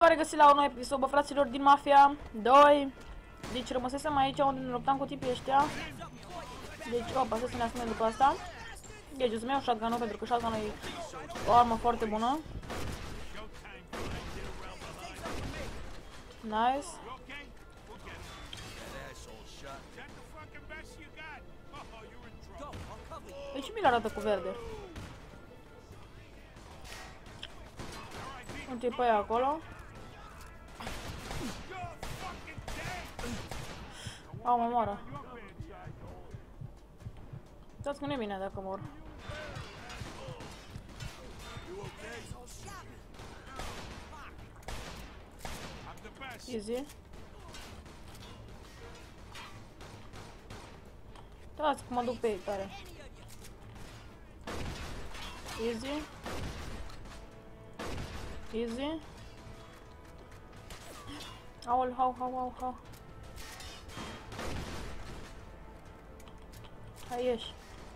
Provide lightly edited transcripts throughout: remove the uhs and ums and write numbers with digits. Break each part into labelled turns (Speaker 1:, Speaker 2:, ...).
Speaker 1: regăsit la un nou episod, bă, fraților, din Mafia 2. Deci rămăsesem aici unde ne luptam cu tipii ăștia. Deci, opa, să ne asumem după asta. Deci, o să-mi iau shotgun-ul, pentru că shotgun-ul e o armă foarte bună. Nice. Deci mi-l arată cu verde. Uite-i pe aia acolo. Au, mă moară. Stați că nu e bine dacă mor. Easy. Stați că mă duc pe ei tare. Easy. Easy. Aol, hau. Hai, ieși.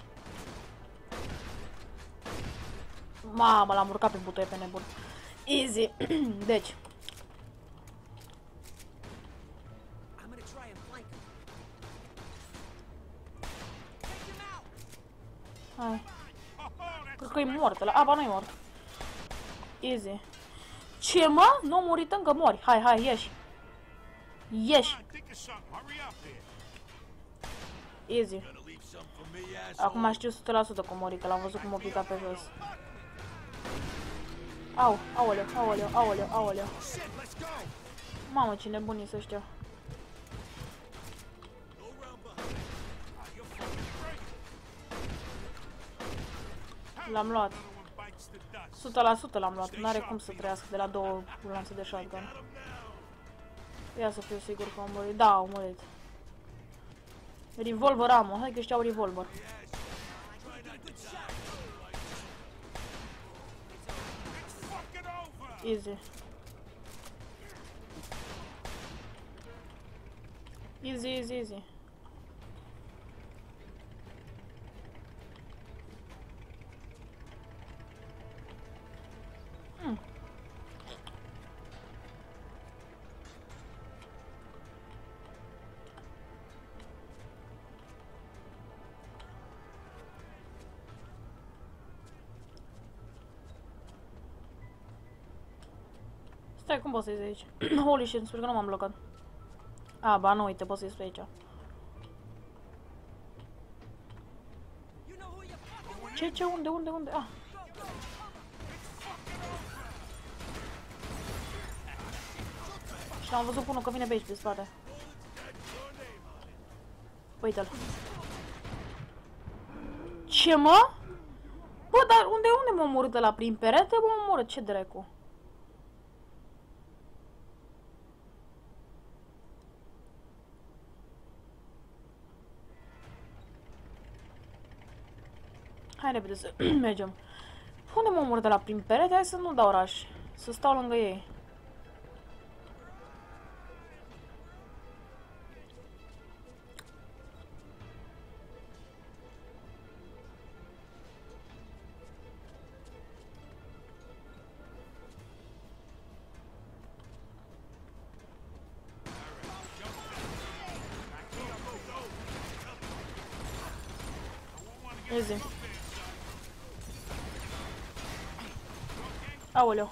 Speaker 1: Mamă, l-am urcat pe butoi pe nebun. Easy. Deci. Hai. Cred că e mort ăla. A, ba, nu-i mort. Easy. Ce, mă? Nu a murit încă, mori. Hai, ieși. Ieși. Easy. Acum știu 100% că mori, că l-am văzut cum o pica pe jos. Au, aoleu. Mamă, ce nebunii să ăștia. L-am luat. 100% l-am luat. N-are cum să trăiască de la două lanțe de shotgun. Ia să fiu sigur că am murit. Da, au murit. Revolver am, hai că ăștia au revolver. Easy. Easy. Stai, cum poți să iei aici? Holy shit, sper că nu m-am blocat. A, ba nu, uite, poți să iei pe aici. Ce? Unde? Ah. Și l-am văzut unul că vine pe aici, pe spate. Uite-l. Ce, mă? Bă, dar unde m-a omorât ăla? Prin perete m-a omorât? Ce dracu? Hai repede să mergem. Unde m-a omorât ăla? Prin perete? Hai să nu dau oraș. Să stau lângă ei. Easy. Aoleu.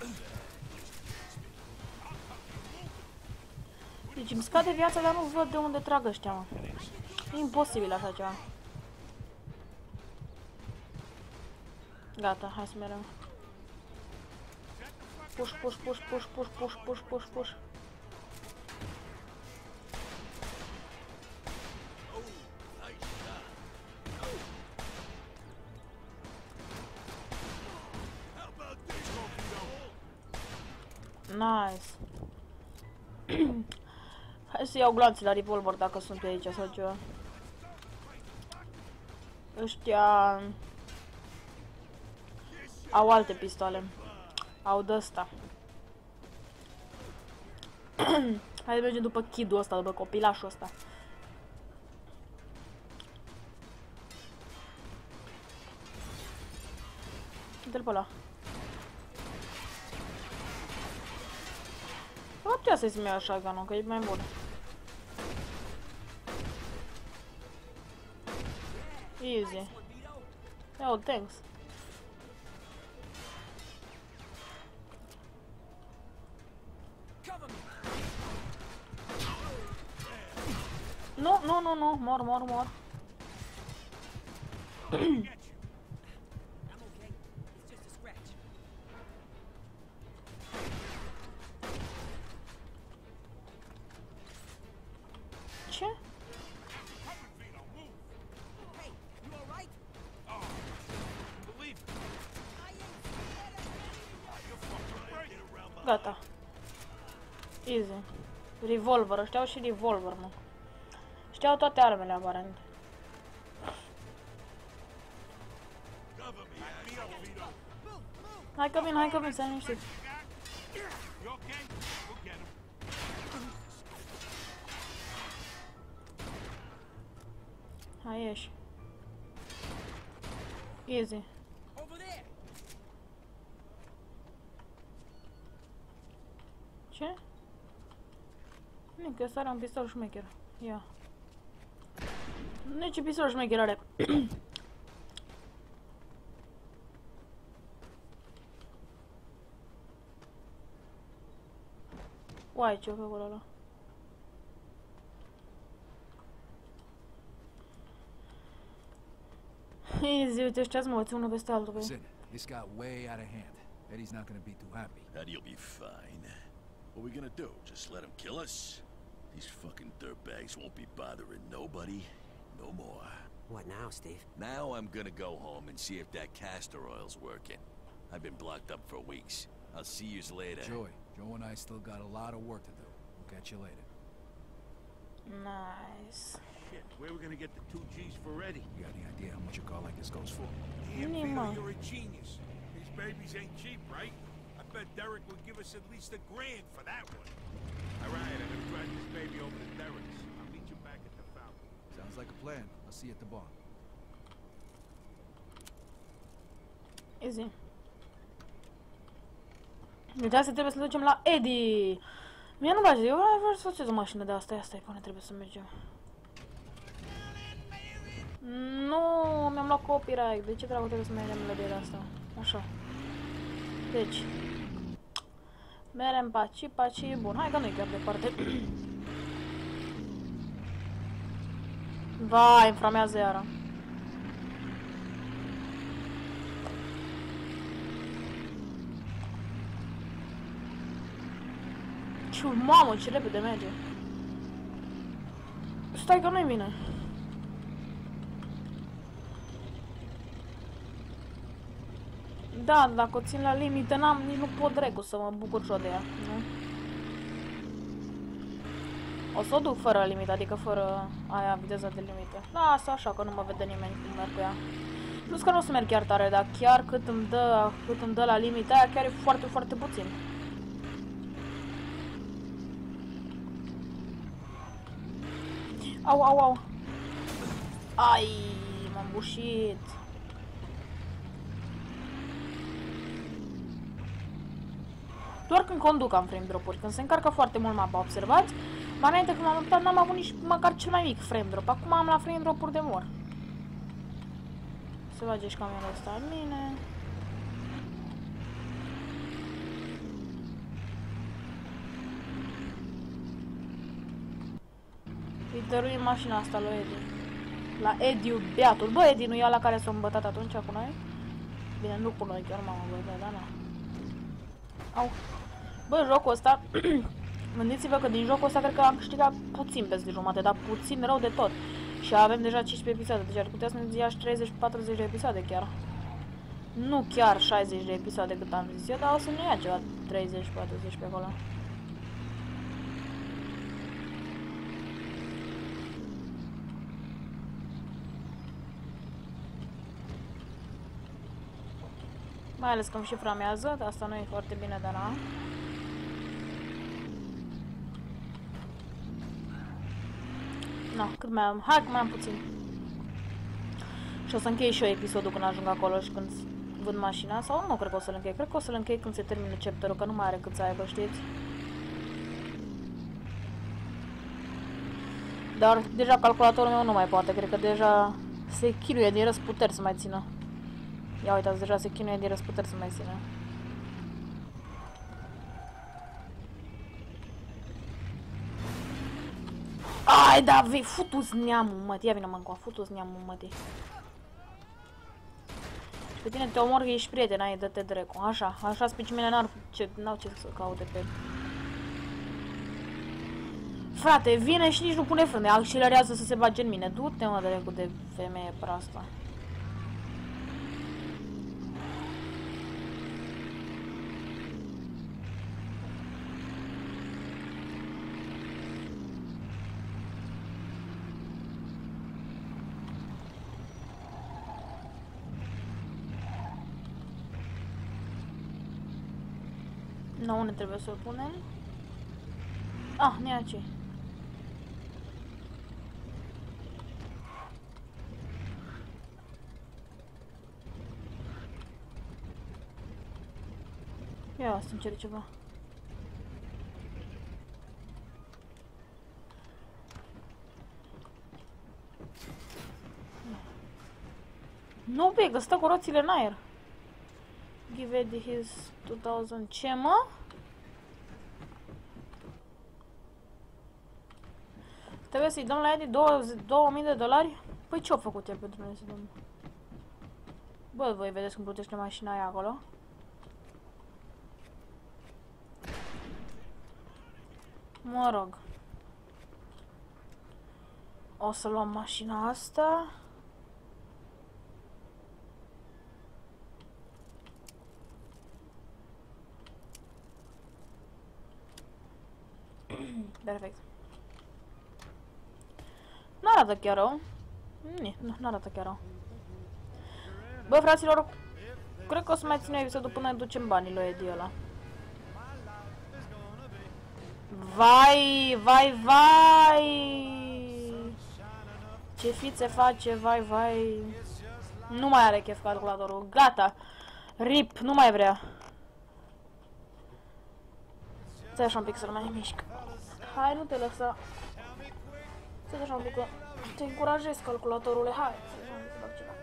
Speaker 1: Deci îmi scade viața, dar nu văd de unde trag ăștia, mă. E imposibil așa ceva. Gata, hai să mergem. Push. Nice. Hai să iau glanții la revolver dacă sunt pe aici sau ceva. Ăștia au alte pistoale. Au de-asta. Hai să mergem după kid-ul ăsta, după copilașul ăsta. Uite-l pe ăla. putea să-i iau shotgun-ul, că e mai bun. Easy. Oh, thanks. Nu, nu, nu, nu, mor. Ce? Gata. Easy. Revolver, ăștia au și revolver, mă. Știau toate armele, aparent. Hai că vin, să nu știți. Hai, ieși. Easy. Ce? Nu, că ăsta are un pistol șmecher. Ia. Nici pistol șmecher are. Uai, ce-o pe acolo ăla? Easy, uite, ăștia-ți mă, unul peste altul, băi.
Speaker 2: Listen, this got way out of hand. Eddie's not gonna be too happy.
Speaker 3: Eddie'll be fine. What are we gonna do? Just let him kill us? These fucking dirtbags won't be bothering nobody no more.
Speaker 4: What now, Steve?
Speaker 3: Now I'm gonna go home and see if that castor oil's working. I've been blocked up for weeks. I'll see yous later.
Speaker 2: Joe and I still got a lot of work to do. We'll catch you later.
Speaker 1: Nice.
Speaker 5: Shit, where are we gonna get the 2 G's for Eddie?
Speaker 2: You got any idea how much a car like this goes for?
Speaker 5: Damn,
Speaker 1: Nemo.
Speaker 5: Vito, you're a genius. These babies ain't cheap, right? I bet Derek would give us at least $1,000 for that one. All right, I'm gonna drive this baby over to Derek's. I'll meet you back at the fountain.
Speaker 2: Sounds like a plan. I'll see you at the bar.
Speaker 1: Easy. Deci asta trebuie să ducem la Eddie. Mie nu-mi place, eu vreau să facez o mașină de asta, asta e până trebuie să mergem. Nu, mi-am luat copyright, de ce dracu trebuie să mergem la de asta? Așa. Deci. Merem paci, bun, hai că nu-i chiar departe. Vai, inflamează iară. Ce mamă, ce repede merge. Stai că nu-i bine. Da, dacă o țin la limită, nici nu pot dracu să mă bucur și-o de ea, nu? O să o duc fără limită, adică fără aia viteza de limită. Lasă așa că nu mă vede nimeni cum merg cu ea. Plus că nu o să merg chiar tare, dar chiar cât îmi dă la limita aia, chiar e foarte, foarte puțin. Au. Ai, m-am bușit. Doar când conduc am frame drop-uri, când se încarcă foarte mult mapa, observați? Mai înainte când m-am luptat n-am avut nici măcar cel mai mic frame drop, acum am la frame drop-uri de mor. Se bage și camionul ăsta în mine. Îi dăruim mașina asta lui Eddie. La Eddie, beatul. Bă, Eddie nu e ăla care s-a îmbătat atunci cu noi? Bine, nu cu noi, chiar m-am îmbătat, dar na. Au. Bă, jocul ăsta, gândiți-vă că din jocul ăsta cred că am câștigat puțin peste jumate, dar puțin rău de tot. Și avem deja 15 episoade, deci ar putea să ne ia și 30-40 de episoade chiar. Nu chiar 60 de episoade cât am zis eu, dar o să ne ia ceva 30-40 pe acolo. Mai ales că îmi și framează, asta nu e foarte bine, dar na. No, cât mai am? Hai că mai am puțin. Și o să închei și eu episodul când ajung acolo și când vând mașina. Sau nu cred că o să-l închei. Cred că o să-l închei când se termină chapterul, că nu mai are cât să aibă, știți? Dar deja calculatorul meu nu mai poate, cred că deja se chinuie din răsputeri să mai țină. Ia uitați, deja se chinuie din răsputeri să mai țină. Ai, da, vei futu-ți neamul, mă, ia vină mă încoa, futu-ți neamul, mătii. Și pe tine te omor că ești prieten, ai, dă-te dracu. Așa, așa spicimile n-au ce să caute pe... Frate, vine și nici nu pune frâne, accelerează să se bage în mine. Du-te, mă, dracu, de femeie proastă. Nu, unde trebuie să-l punem? Ah, ne aici. Ia să-mi cere ceva. Nu, bă, că stă cu roțile în aer. Give Eddie his 2000. Ce, mă? Trebuie să-i dăm la Eddie 2000 de dolari? Păi ce-a făcut el pentru noi să dăm? Bă, voi vedeți cum plutește mașina aia acolo? Mă rog. O să luăm mașina asta. Perfect. N-arată chiar rău. Nu arată chiar rău. Bă, fraților, cred că o să mai ținem episodul până ne ducem banii lui Eddie ăla. Vai, vai, vai! Ce fițe face, vai, vai! Nu mai are chef calculatorul, gata! RIP, nu mai vrea! Stai așa un pic să-l mai mișc. Hai, nu te lăsa! Stai așa un pic că te încurajez, calculatorule, hai! Să fac ceva.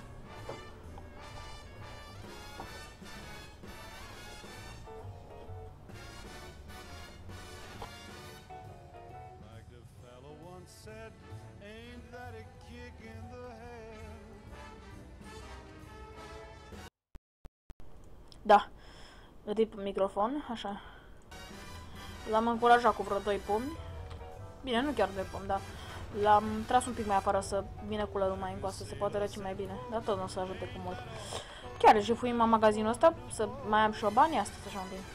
Speaker 1: Da, RIP microfon, așa. L-am încurajat cu vreo 2 pumni. Bine, nu chiar 2 pumni, dar l-am tras un pic mai afară să vină culerul mai încoasă, să se poate răci mai bine. Dar tot nu o să ajute cu mult. Chiar jefuim la magazinul ăsta, să mai am și o bani astăzi, așa un pic.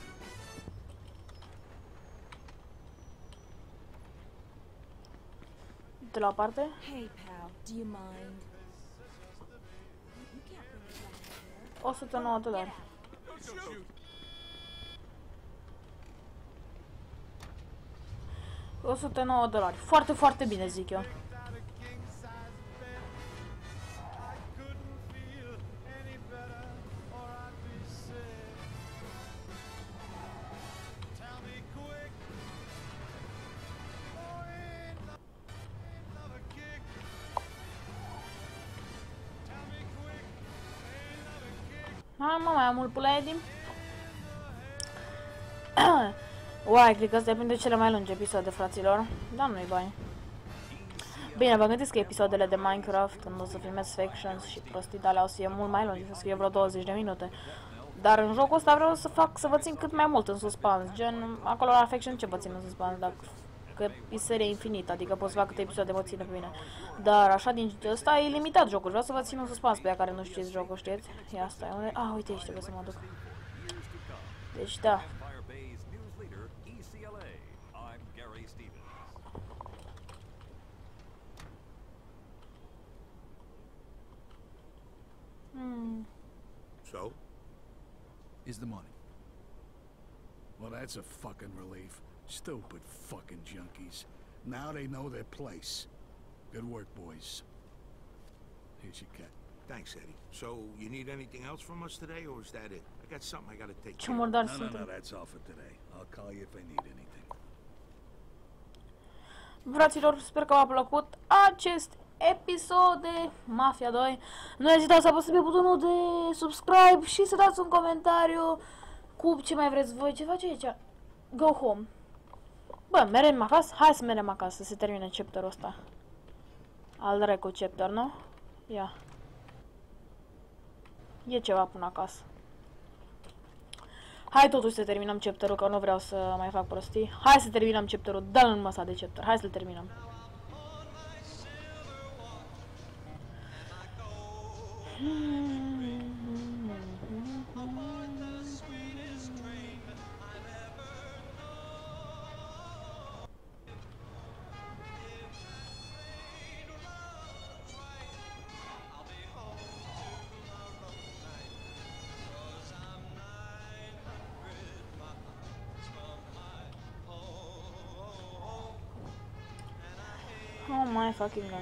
Speaker 1: De la o parte.
Speaker 4: Hey pal, do you mind?
Speaker 1: 109 dolari. $109. Foarte, foarte bine, zic eu. Hai, mă, mai am mult pula Eddie. Uai, cred că ăsta e printre cele mai lungi episoade, fraților. Dar nu-i bani. Bine, vă gândiți că episoadele de Minecraft, când o să filmez Factions și prostii de alea, o să fie mult mai lungi, o să fie vreo 20 de minute. Dar în jocul ăsta vreau să vă țin cât mai mult în suspans. Gen, acolo la Faction ce vă țin în suspans? Dacă că e serie infinită, adică pot să fac câte episoade mă ține pe mine. Dar așa din ăsta e limitat jocul, vreau să vă țin în suspans pe ea care nu știți jocul, știți? Ia asta e unde... Ah, uite aici trebuie să mă duc. Deci da.
Speaker 5: So?
Speaker 2: Is the money.
Speaker 3: Well, that's a fucking relief. Stupid fucking junkies. Now they know their place. Good work, boys. Here's your cat.
Speaker 5: Thanks, Eddie. So, you need anything else from us today, or is that it? I got something I gotta take
Speaker 1: Ce
Speaker 5: care of.
Speaker 1: murdar
Speaker 3: No,
Speaker 1: sunt.
Speaker 3: that's all for today. I'll call you if I need anything.
Speaker 1: Fraților, sper că v-a plăcut acest episod de Mafia 2. Nu ezitați să apăsați pe butonul de subscribe și să dați un comentariu cu ce mai vreți voi. Ce face aici? Go home. Bă, merem acasă? Hai să merem acasă, să se termine chapterul ăsta. Al dracu chapter, nu? Ia. E ceva până acasă. Hai totuși să terminăm chapterul, că nu vreau să mai fac prostii. Hai să terminăm chapterul, dă-l în masa de chapter. Hai să-l terminăm. Oh my fucking god.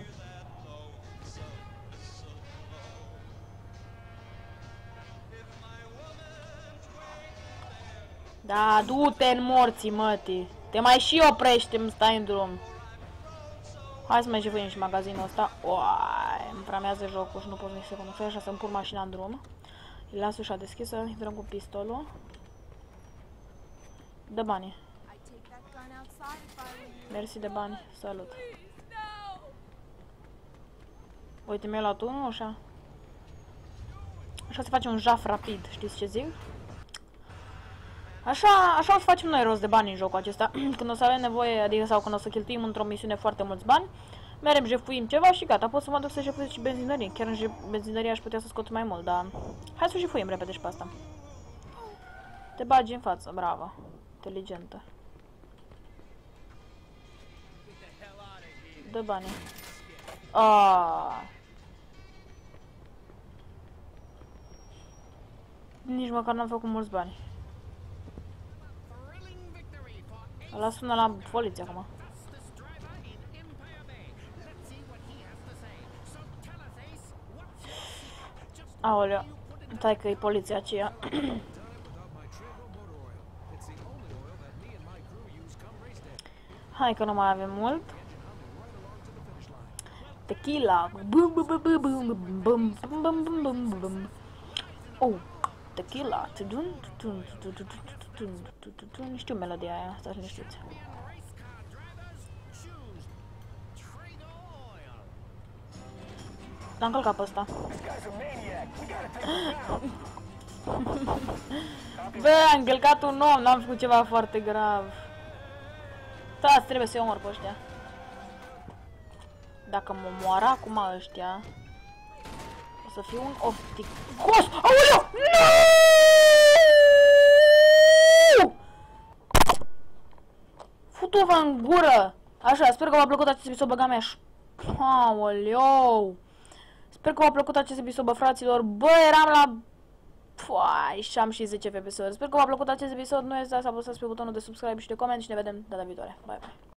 Speaker 1: Da, du-te în morții, mătii. Te mai și oprește, îmi stai în drum. Hai să mai jefuim și magazinul ăsta. Oai, îmi pramează jocul și nu pot nici să conduc. Așa să-mi pun mașina în drum. Îi las ușa deschisă, intrăm cu pistolul. Dă banii. Mersi de bani, salut. Uite, mi-a luat unul, așa. Așa se face un jaf rapid, știți ce zic? Așa o să facem noi rost de bani în jocul acesta. Când o să avem nevoie, adică sau când o să cheltuim într-o misiune foarte mulți bani, merem, jefuim ceva și gata, pot să mă duc să jefuiesc și benzinării. Chiar în benzinărie aș putea să scot mai mult, dar hai să jefuim repede și pe asta. Te bagi în față, bravo. Inteligentă. Dă banii. Nici măcar n-am făcut mulți bani. Ăla sună la poliție acum. Aoleu, stai că e poliția aceea. Hai că nu mai avem mult. Tequila. Bum bum bum bum bum bum bum bum bum bum. Oh, tequila. Știu melodia aia, stați liniștiți. L-am călcat pe ăsta. Bă, am călcat un om, n-am făcut ceva foarte grav. Da, trebuie să-i omor pe ăștia. Dacă mă moară acum ăștia, o să fiu un optic. Gos! Aoleu! Nu! Futu-vă în gură! Așa, sper că v-a plăcut acest episod, băga mea. Aoleu! Sper că v-a plăcut acest episod, bă, fraților. Bă, eram la... Păi, și am și 10 FPS. Sper că v-a plăcut acest episod. Nu uitați să apăsați pe butonul de subscribe și de coment și ne vedem data viitoare. Bye, bye!